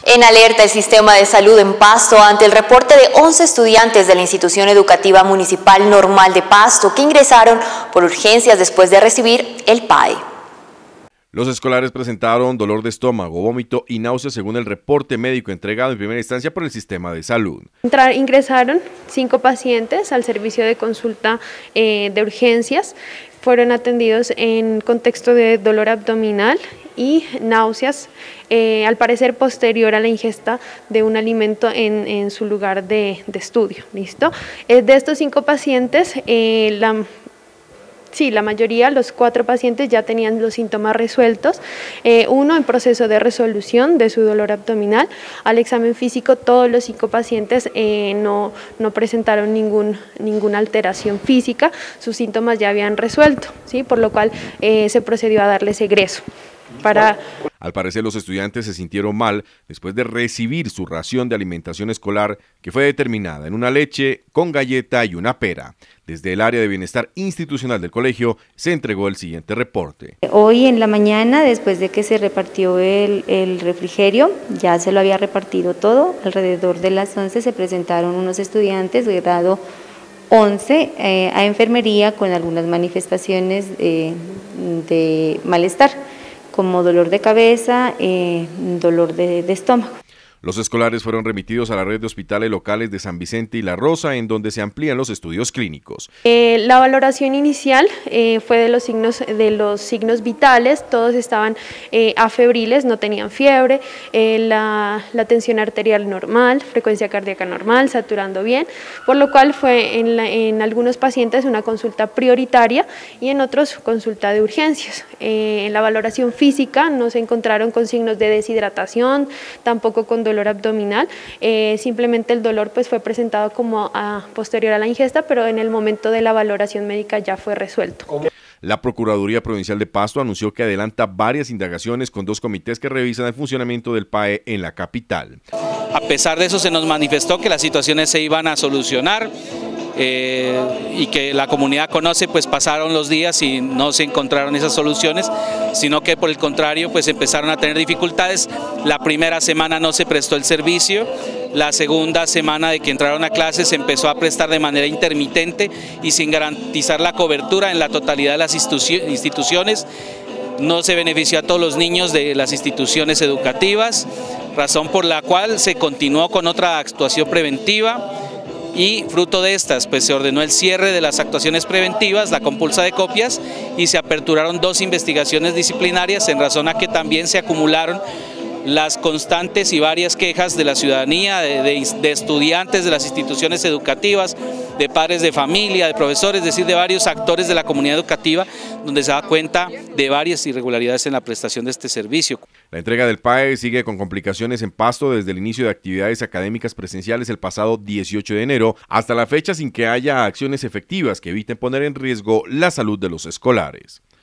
En alerta el sistema de salud en Pasto ante el reporte de 11 estudiantes de la Institución Educativa Municipal Normal de Pasto que ingresaron por urgencias después de recibir el PAE. Los escolares presentaron dolor de estómago, vómito y náuseas según el reporte médico entregado en primera instancia por el sistema de salud. Ingresaron 5 pacientes al servicio de consulta de urgencias. Fueron atendidos en contexto de dolor abdominal y náuseas, al parecer posterior a la ingesta de un alimento en su lugar de estudio. ¿Listo? De estos 5 pacientes, la mayoría, los 4 pacientes ya tenían los síntomas resueltos, uno en proceso de resolución de su dolor abdominal. Al examen físico todos los 5 pacientes no presentaron ninguna alteración física, sus síntomas ya habían resuelto, ¿sí? Por lo cual se procedió a darles egreso. Al parecer los estudiantes se sintieron mal después de recibir su ración de alimentación escolar que fue determinada en una leche con galleta y una pera. Desde el área de bienestar institucional del colegio se entregó el siguiente reporte. Hoy en la mañana, después de que se repartió el refrigerio, ya se lo había repartido todo, alrededor de las 11 se presentaron unos estudiantes de grado 11 a enfermería con algunas manifestaciones de malestar, como dolor de cabeza, dolor de estómago. Los escolares fueron remitidos a la red de hospitales locales de San Vicente y La Rosa, en donde se amplían los estudios clínicos. La valoración inicial fue de los signos vitales, todos estaban afebriles, no tenían fiebre, la tensión arterial normal, frecuencia cardíaca normal, saturando bien, por lo cual fue en algunos pacientes una consulta prioritaria y en otros consulta de urgencias. En la valoración física no se encontraron con signos de deshidratación, tampoco con dolor abdominal, simplemente el dolor pues fue presentado como posterior a la ingesta, pero en el momento de la valoración médica ya fue resuelto. La Procuraduría Provincial de Pasto anunció que adelanta varias indagaciones con 2 comités que revisan el funcionamiento del PAE en la capital. A pesar de eso se nos manifestó que las situaciones se iban a solucionar y que la comunidad conoce, pues pasaron los días y no se encontraron esas soluciones, sino que por el contrario pues empezaron a tener dificultades. La primera semana no se prestó el servicio, la segunda semana de que entraron a clases se empezó a prestar de manera intermitente y sin garantizar la cobertura en la totalidad de las instituciones. No se benefició a todos los niños de las instituciones educativas, razón por la cual se continuó con otra actuación preventiva. Y fruto de estas, pues se ordenó el cierre de las actuaciones preventivas, la compulsa de copias, y se aperturaron 2 investigaciones disciplinarias en razón a que también se acumularon las constantes y varias quejas de la ciudadanía, de estudiantes de las instituciones educativas, de padres de familia, de profesores, es decir, de varios actores de la comunidad educativa, donde se da cuenta de varias irregularidades en la prestación de este servicio. La entrega del PAE sigue con complicaciones en Pasto desde el inicio de actividades académicas presenciales el pasado 18 de enero hasta la fecha, sin que haya acciones efectivas que eviten poner en riesgo la salud de los escolares.